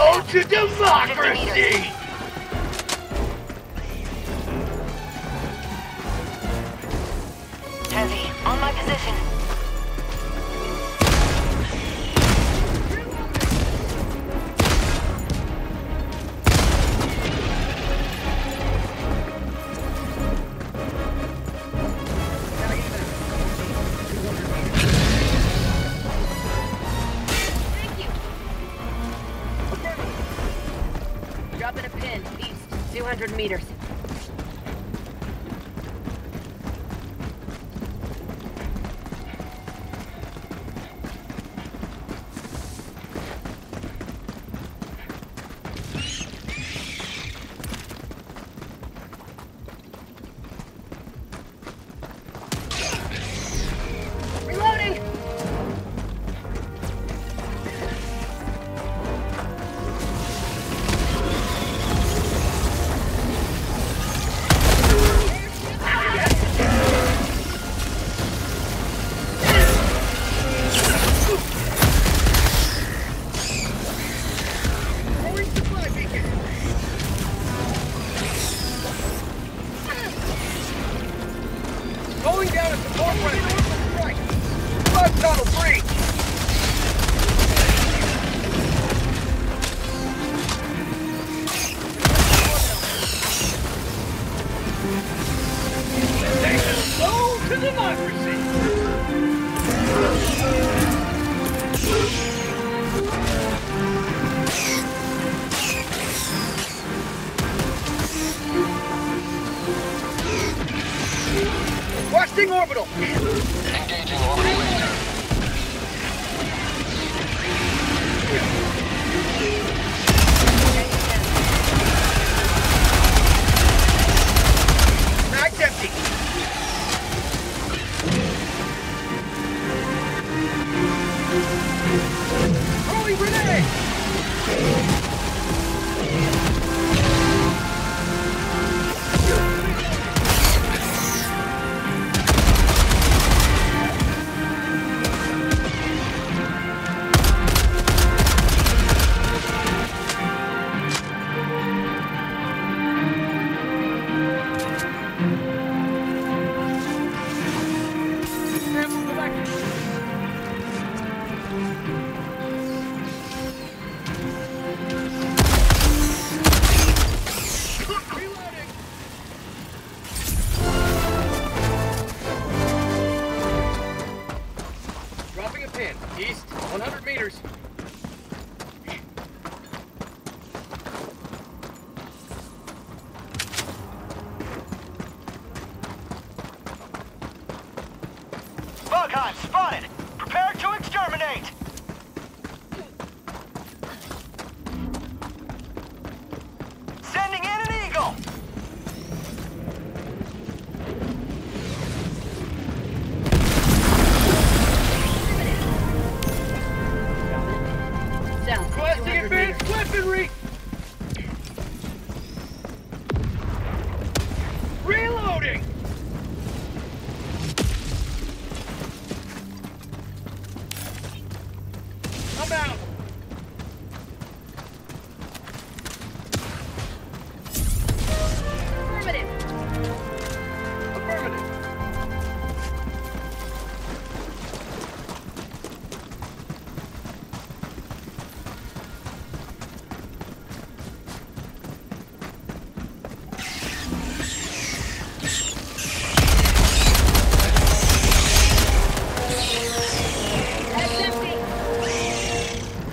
Hello to democracy! Heavy, on my position. Dropping a pin, east, 200 meters. Reloading! Going down at support right. Right. Bug tunnel free. Take us slow to democracy. Requesting orbital. Engaging orbital laser. Mag's empty. Throwing grenade. Dropping a pin. East, 100 meters. Bug hunt spotted. Prepare to exterminate. Sending in an eagle. South, Requesting 200 meters. advanced weaponry. Reloading. I'm out. Affirmative. Affirmative. That's empty.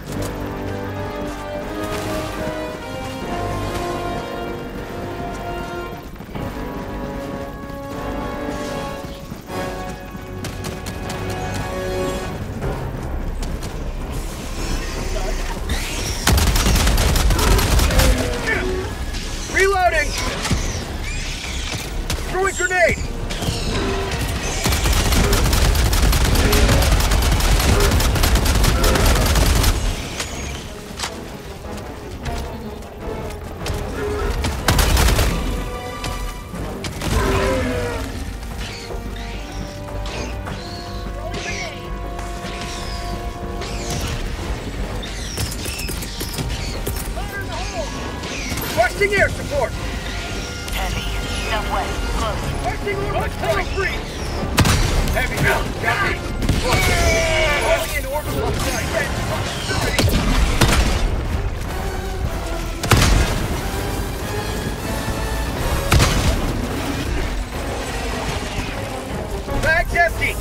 Requesting orbital strike! Heavy now, copy. Calling in orbital strike. Bag's empty!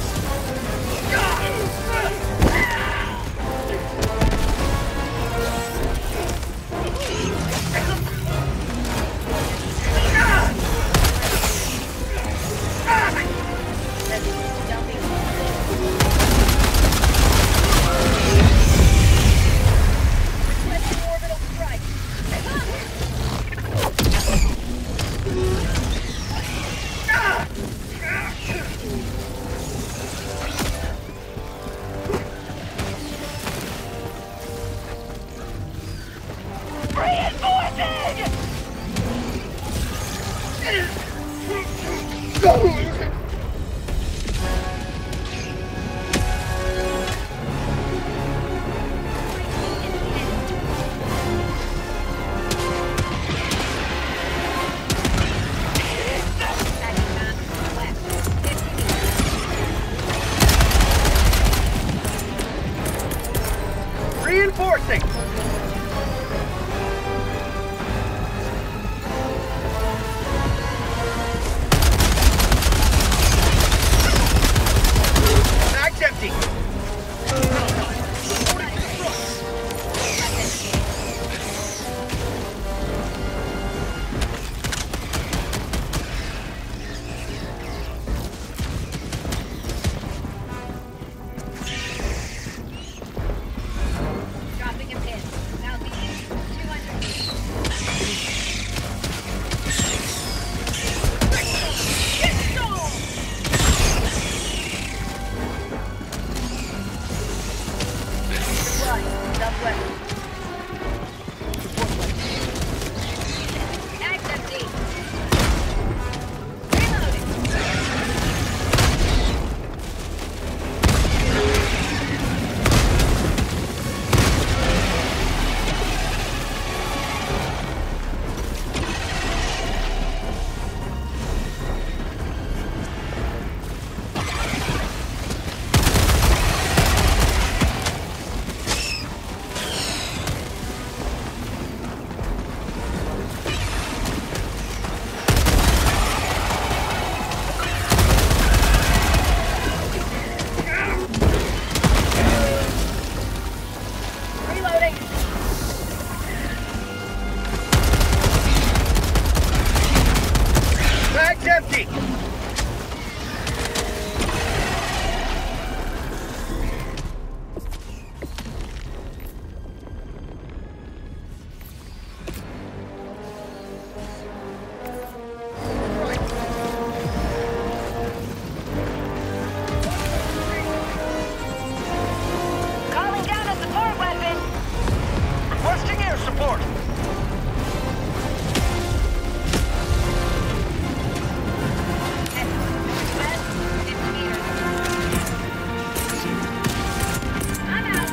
Reinforcing! Mag's empty! Dropping a pin. Southeast. 200 meters. Supply. Southwest. Mag's empty. Reloading. Reloading. Bag's empty! Calling down a support weapon. Requesting air support. West. 50 meters. I'm out.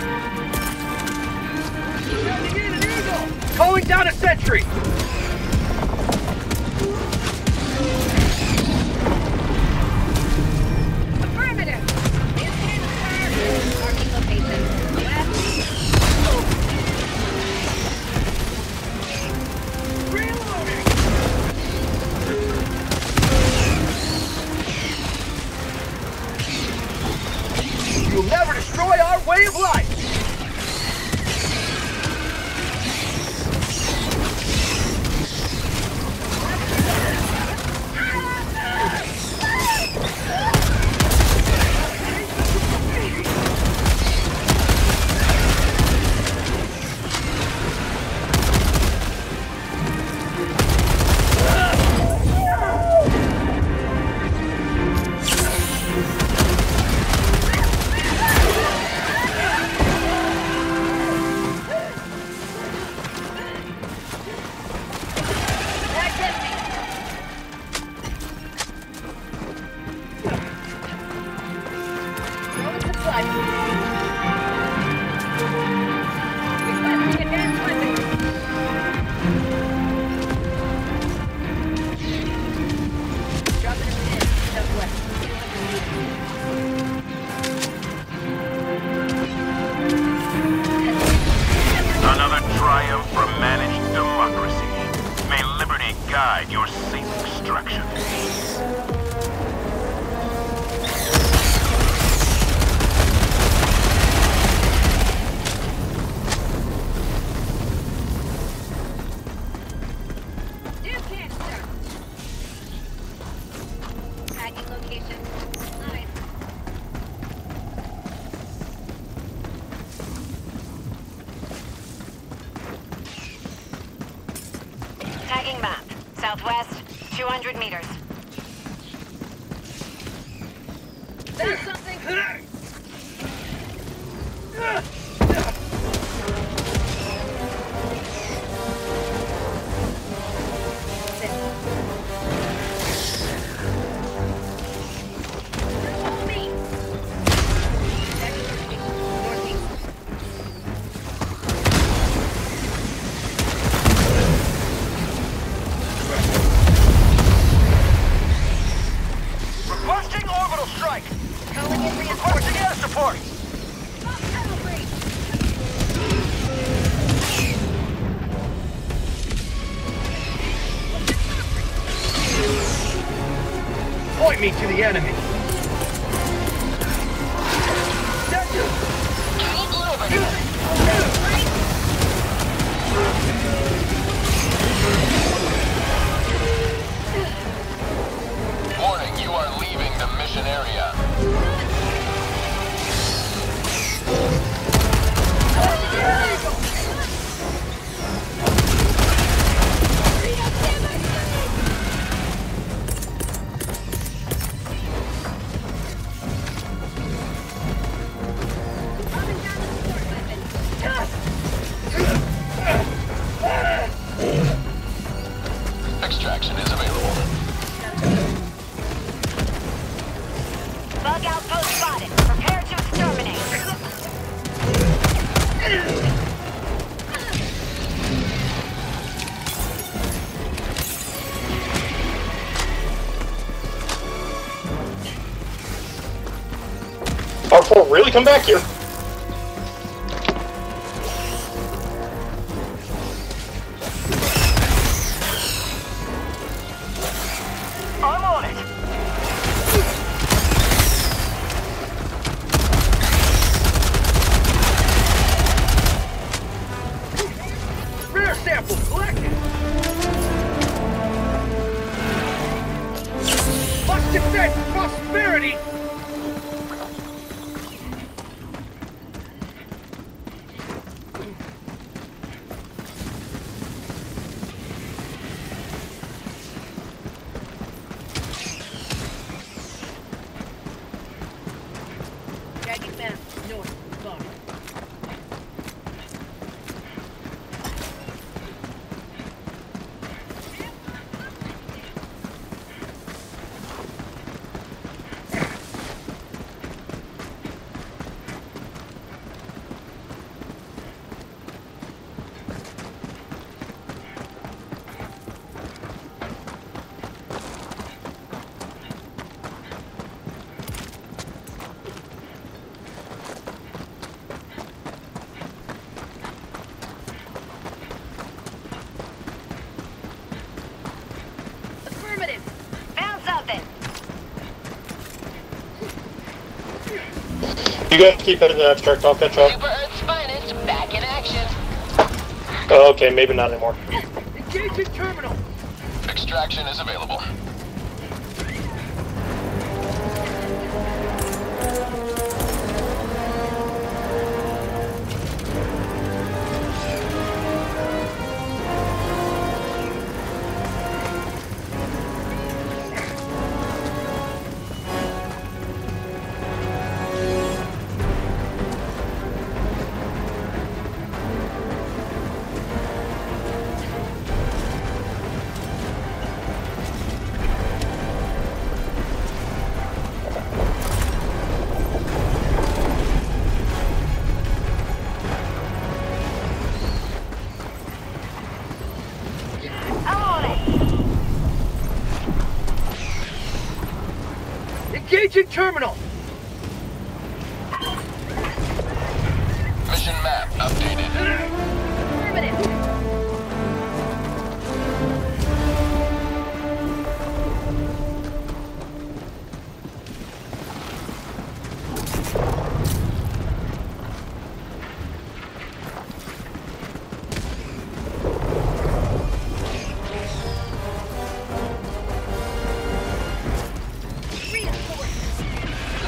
Sending in an eagle! Calling down a sentry! Affirmative. Incident occurred. Marking location. West. Reloading! You'll never destroy our way of life! Mag's empty. Throwing supply. Requesting advanced weapons. Dropping a pin. southwest, 200 meters. That's something. Follow me. Northeast. Requesting orbital strike. Calling in Requesting reinforcements. air support. Cavalry. Point me to the enemy. Warning, you are leaving the mission area. Extraction is available. Bug outpost spotted. Prepare to exterminate. R4, really? Come back here. I'm on it. Rare sample collected. Must defend prosperity. Dragging man. North. Gone. Affirmative. Found something. You guys keep heading to the abstract, I'll catch up. Super Earth's finest, back in action. Oh, okay, maybe not anymore. Engaging terminal. Extraction is available. I'm on it. Engaging terminal. Mission map updated. Affirmative. Reinforcements.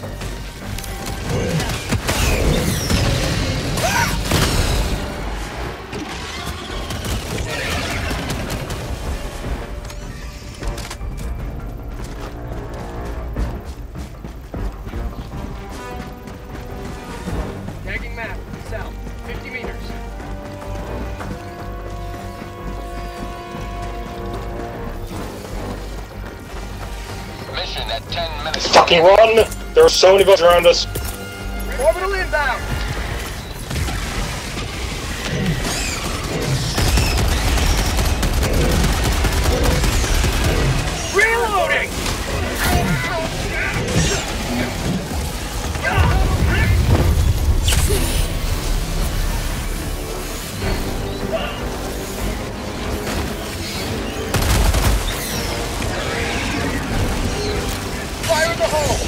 Tagging map. South. 50 meters. Mission at 10 minutes. Fucking run! There are so many bugs around us. Orbital inbound. Reloading! Fire in the hole!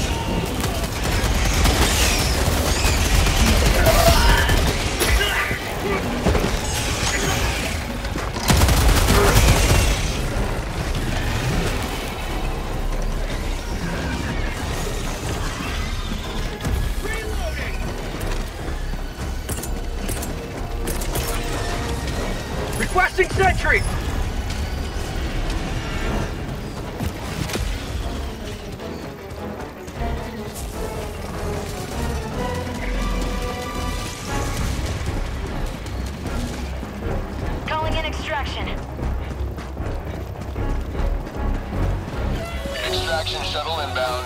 Requesting sentry! Calling in extraction. Extraction shuttle inbound.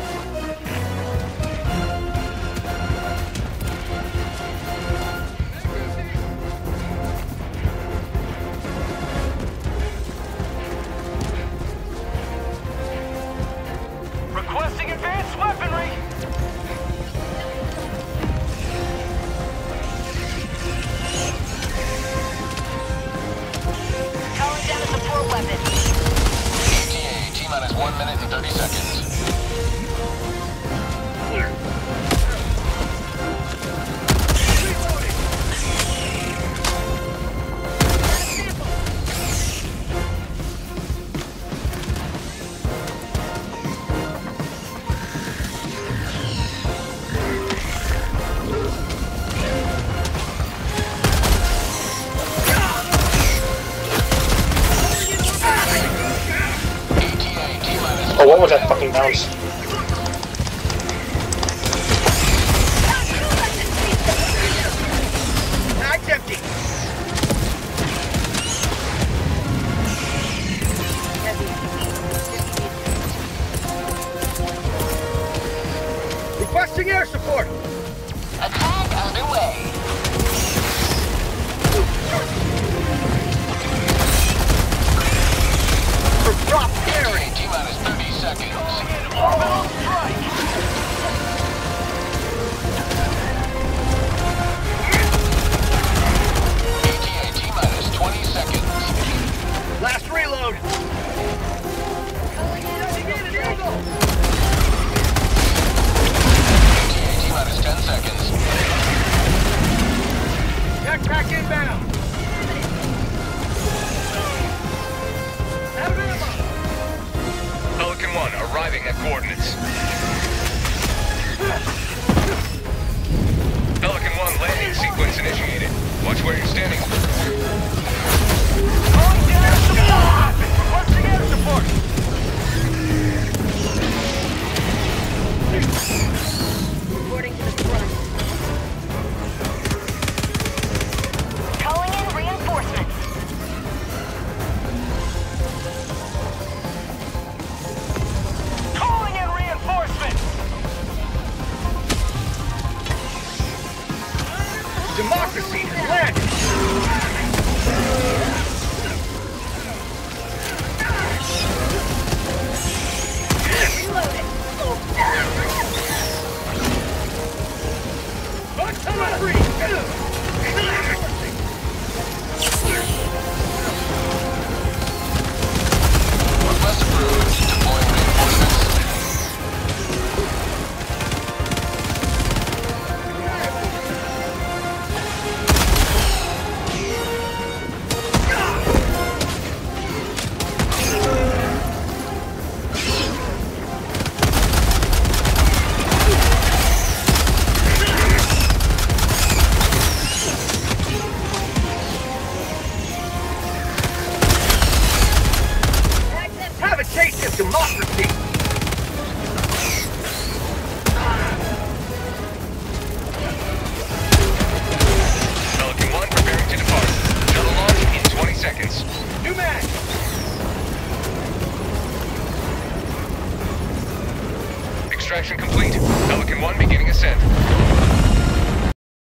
Requesting advanced weaponry. Calling down a support weapon. ETA, T-minus 1 minute and 30 seconds. ETA, T-minus Oh, what was that fucking bounce? Mag's empty! Requesting air support! Attack underway. Drop bearing! ETA, T-minus 30 seconds. Orbital strike. ETA, T-minus 20 seconds. Last reload! ETA, T-minus 10 seconds. Backpack inbound! Out of ammo! Pelican 1 arriving at coordinates. Pelican 1 landing sequence initiated. Watch where you're standing. Calling down air support! Requesting air support! Reporting to the front. Calling in reinforcements. Calling in reinforcements! Democracy has landed! Artillery! Request approved. Deploying reinforcements. democracy.